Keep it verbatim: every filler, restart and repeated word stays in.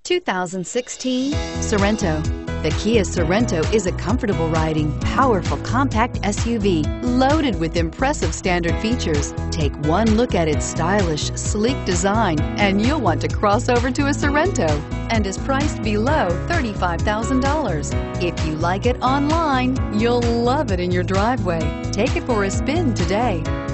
two thousand sixteen Sorento. The Kia Sorento is a comfortable riding, powerful compact S U V loaded with impressive standard features. Take one look at its stylish, sleek design and you'll want to cross over to a Sorento, and is priced below thirty-five thousand dollars. If you like it online, you'll love it in your driveway. Take it for a spin today.